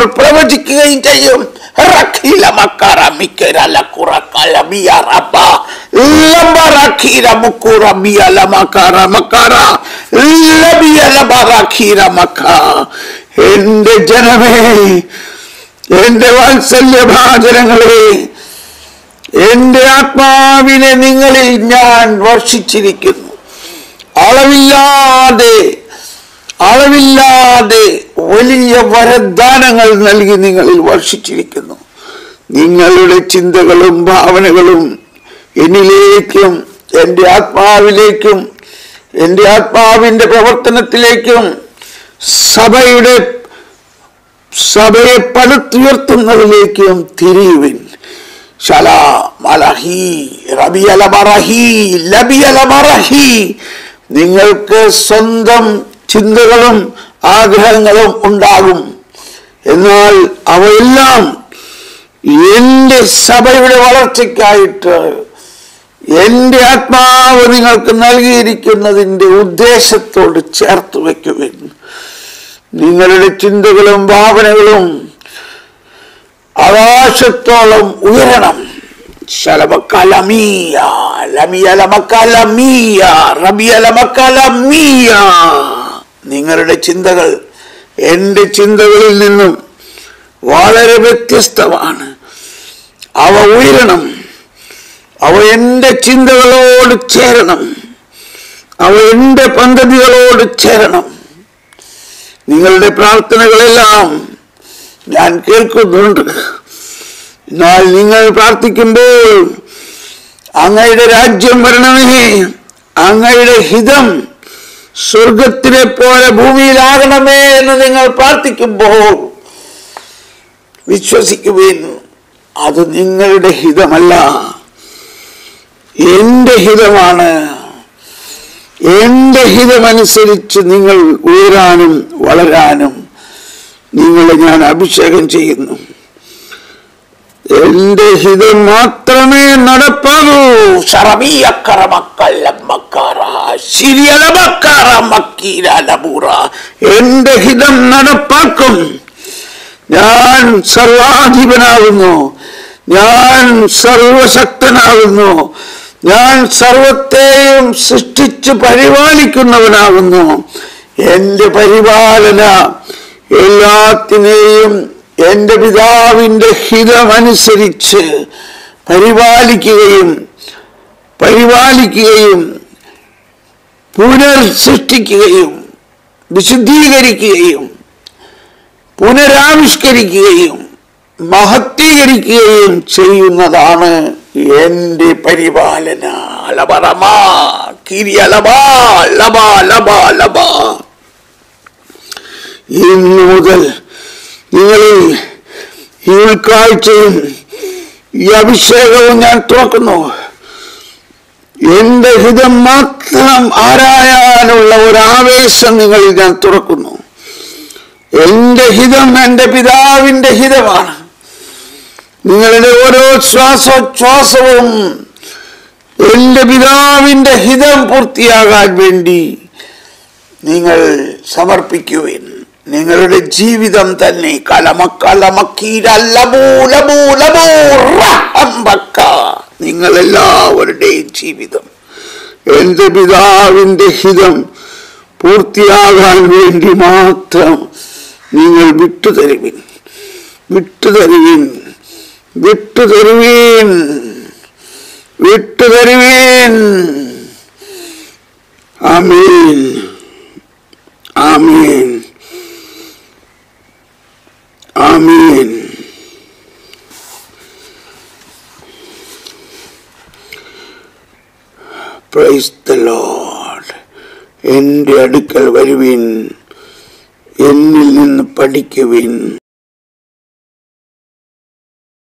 അവർ പ്രവചിക്കുകയും ചെയ്യും. എന്റെ ജനമേ, എന്റെ വാത്സല്യഭാജനങ്ങളെ, എന്റെ ആത്മാവിനെ നിങ്ങളിൽ ഞാൻ വർഷിച്ചിരിക്കുന്നു. അളവില്ലാതെ വലിയ വരദാനങ്ങൾ നൽകി നിങ്ങളിൽ വർഷിച്ചിരിക്കുന്നു. നിങ്ങളുടെ ചിന്തകളും ഭാവനകളും എന്നിലേക്കും എൻ്റെ ആത്മാവിലേക്കും എൻ്റെ ആത്മാവിൻ്റെ പ്രവർത്തനത്തിലേക്കും സഭയെ പടുത്തുയർത്തുന്നതിലേക്കും തിരിയുവിൻ. നിങ്ങൾക്ക് സ്വന്തം ചിന്തകളും ആഗ്രഹങ്ങളും ഉണ്ടാകും. എന്നാൽ അവയെല്ലാം എൻ്റെ സഭയുടെ വളർച്ചയ്ക്കായിട്ട് എൻ്റെ ആത്മാവ് നിങ്ങൾക്ക് നൽകിയിരിക്കുന്നതിൻ്റെ ഉദ്ദേശത്തോട് ചേർത്ത് വയ്ക്കുവിൻ. നിങ്ങളുടെ ചിന്തകളും ഭാവനകളും ആകാശത്തോളം ഉയരണം. നിങ്ങളുടെ ചിന്തകൾ എൻ്റെ ചിന്തകളിൽ നിന്നും വളരെ വ്യത്യസ്തമാണ്. അവ ഉയരണം. അവ എൻ്റെ ചിന്തകളോട് ചേരണം. അവ എൻ്റെ പദ്ധതികളോട് ചേരണം. നിങ്ങളുടെ പ്രാർത്ഥനകളെല്ലാം ഞാൻ കേൾക്കുന്നുണ്ട്. എന്നാൽ നിങ്ങൾ പ്രാർത്ഥിക്കുമ്പോൾ അങ്ങയുടെ രാജ്യം വരണമേ, അങ്ങയുടെ ഹിതം സ്വർഗത്തിലെ പോലെ ഭൂമിയിലാകണമേ എന്ന് നിങ്ങൾ പ്രാർത്ഥിക്കുമ്പോൾ വിശ്വസിക്കുവിൻ, അത് നിങ്ങളുടെ ഹിതമല്ല, എൻ്റെ ഹിതമാണ്. എൻ്റെ ഹിതമനുസരിച്ച് നിങ്ങൾ ഉയരാനും വളരാനും നിങ്ങളെ ഞാൻ അഭിഷേകം ചെയ്യുന്നു. എന്റെ ഹിതം മാത്രമേ നടപ്പാകൂ. എന്റെ ഹിതം നടപ്പാക്കും. ഞാൻ സർവാധിപനാകുന്നു. ഞാൻ സർവശക്തനാകുന്നു. ഞാൻ സർവത്തെയും സൃഷ്ടിച്ച് പരിപാലിക്കുന്നവനാകുന്നു. എൻ്റെ പരിപാലന എല്ലാത്തിനെയും എൻ്റെ പിതാവിൻ്റെ ഹിതമനുസരിച്ച് പരിപാലിക്കുകയും പുനർസൃഷ്ടിക്കുകയും വിശുദ്ധീകരിക്കുകയും പുനരാവിഷ്കരിക്കുകയും മഹത്വീകരിക്കുകയും ചെയ്യുന്നതാണ് എൻ്റെ പരിപാലന. ഇന്നു മുതൽ നിങ്ങളിൽ ഈ ഉൾക്കാഴ്ചയും ഈ അഭിഷേകവും ഞാൻ തുറക്കുന്നു. എന്റെ ഹിതം മാത്രം ആരായാനുള്ള ഒരു ആവേശം നിങ്ങളിൽ ഞാൻ തുറക്കുന്നു. എന്റെ ഹിതം എൻ്റെ പിതാവിൻ്റെ ഹിതമാണ്. നിങ്ങളുടെ ഓരോ ശ്വാസോച്ഛ്വാസവും എൻ്റെ പിതാവിൻ്റെ ഹിതം പൂർത്തിയാകാൻ വേണ്ടി നിങ്ങൾ സമർപ്പിക്കുവിൻ. നിങ്ങളുടെ ജീവിതം തന്നെ നിങ്ങളെല്ലാവരുടെയും ജീവിതം എൻ്റെ പിതാവിൻ്റെ ഹിതം പൂർത്തിയാകാൻ വേണ്ടി മാത്രം നിങ്ങൾ വിട്ടുതരുവിൻ. Amen, amen, amen. Praise the Lord. എൻ്റെ അടുക്കൽ വരുവിൻ, എന്നിൽ നിന്ന് പഠിക്കുവിൻ.